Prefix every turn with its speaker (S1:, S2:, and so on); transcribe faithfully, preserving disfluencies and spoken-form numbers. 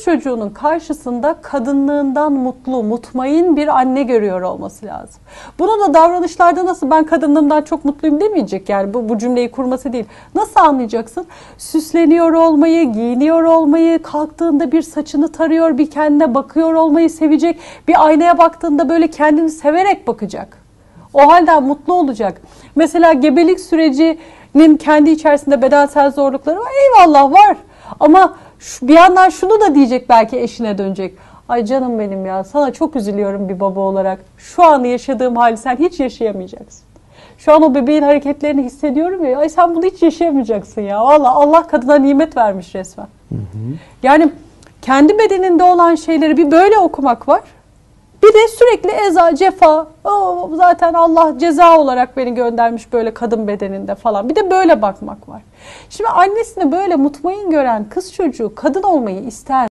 S1: çocuğunun karşısında kadınlığından mutlu, mutmain bir anne görüyor olması lazım. Bunu da davranışlarda nasıl ben kadınlığımdan çok mutluyum demeyecek, yani bu, bu cümleyi kurması değil. Nasıl anlayacaksın? Süsleniyor olmayı, giyiniyor olmayı, kalktığında bir saçını tarıyor, bir kendine bakıyor olmayı sevecek. Bir aynaya baktığında böyle kendini severek bakacak. O halden mutlu olacak. Mesela gebelik sürecinin kendi içerisinde bedensel zorlukları var. Eyvallah var. Ama bir yandan şunu da diyecek, belki eşine dönecek. Ay canım benim ya, sana çok üzülüyorum bir baba olarak. Şu an yaşadığım hali sen hiç yaşayamayacaksın. Şu an o bebeğin hareketlerini hissediyorum ya. Ay sen bunu hiç yaşayamayacaksın ya. Vallahi Allah kadına nimet vermiş resmen. Hı hı. Yani kendi bedeninde olan şeyleri bir böyle okumak var. Bir de sürekli eza, cefa, o zaten Allah ceza olarak beni göndermiş böyle kadın bedeninde falan. Bir de böyle bakmak var. Şimdi annesini böyle mutmain gören kız çocuğu kadın olmayı ister.